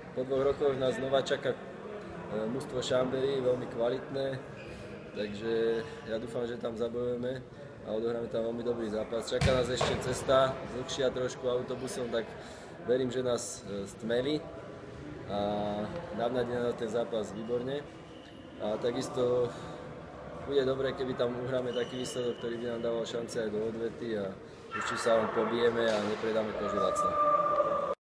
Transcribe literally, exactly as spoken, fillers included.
po dvoch rokoch nás znova čaká mužstvo Šambery, veľmi kvalitné, takže ja dúfam, že tam zabojujeme a odohráme tam veľmi dobrý zápas. Čaká nás ešte cesta, dlhšia trošku autobusom, tak verím, že nás stmelí a navnadí na ten zápas výborne. A takisto bude dobré, keby tam uhráme taký výsledok, ktorý by nám dával šance aj do odvety a určite sa vám pobijeme a nepredáme kožu lacno.